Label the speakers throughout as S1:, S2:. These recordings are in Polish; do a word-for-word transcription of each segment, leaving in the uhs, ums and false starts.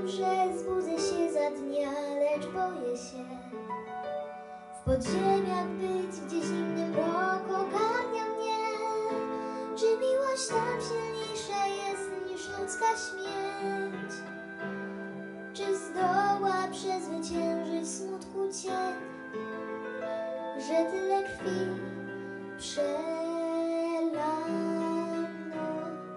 S1: Wiem, że zbudzę się za dnia, lecz boję się w podziemiach być, gdzie zimny mrok ogarnia mnie. Czy miłość tam silniejsza jest niż ludzka śmierć? Czy zdoła przezwyciężyć smutku cień, że tyle krwi przelano?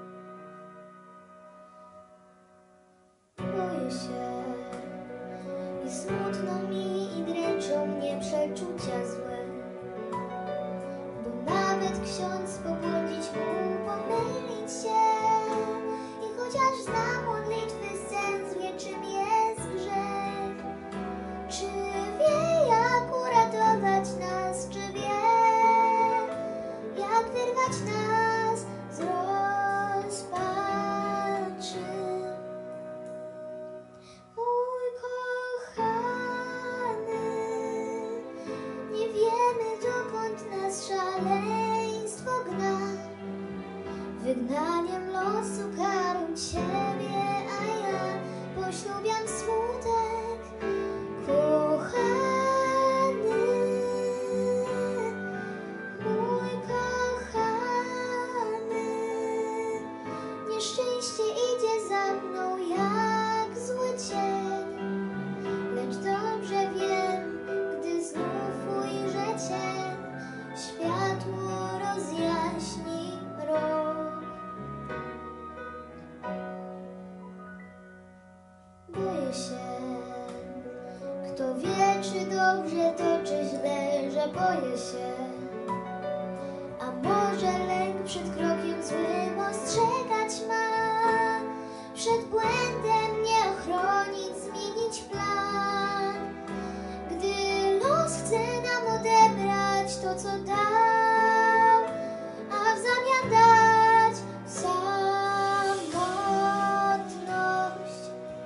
S1: Boję się i smutno mi i dręczą mnie przeczucia złe, bo nawet ksiądz pobłądzić mógł, pomylić się. I chociaż zna modlitwy sens, wie czym jest grzech. Czy wie jak uratować nas, czy wie jak wyrwać nas z rozpaczy? Mój kochany, nie wiemy dokąd nas szaleństwo gna. Wygnaniem losu karą Ciebie, a ja poślubiam smutek. Kochany, mój kochany, nieszczęście idzie za mną jak zły cień, lecz dobrze wiem, gdy znów ujrzę Cię, światło rozjaśni mrok. Boję się, kto wie, czy dobrze to, czy źle, że boję się. A może lęk przed krokiem złym ostrzegać ma, przed błędem nie ochronić, zmienić plan. Gdy los chce nam odebrać to, co dał, a w zamian dać samotność.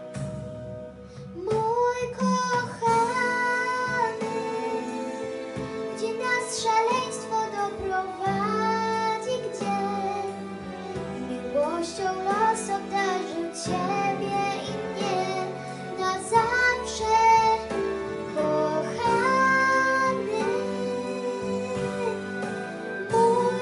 S1: Mój kochany, gdzie nas szaleństwo doprowadzi, gdzie miłością los obdarzył Ciebie i mnie na zawsze. Kochany, mój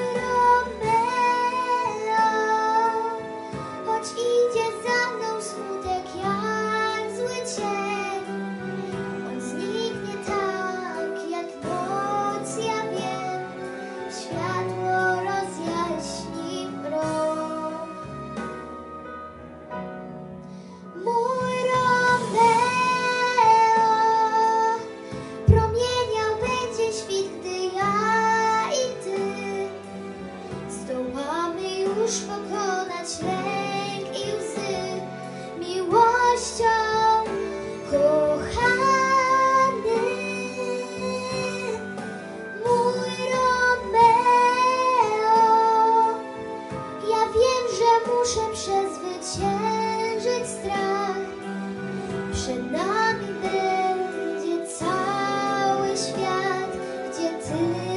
S1: Romeo, choć idzie za mną smutek jak zły cień, on zniknie tak jak noc, ja wiem, światło rozjaśni mrok. Mój Romeo, promieniał będzie świt, gdy ja i Ty zdołamy już pokonać lęk i łzy miłością. Kochany, mój Romeo, ja wiem, że muszę przezwyciężyć strach. Przed nami będzie cały świat, gdzie Ty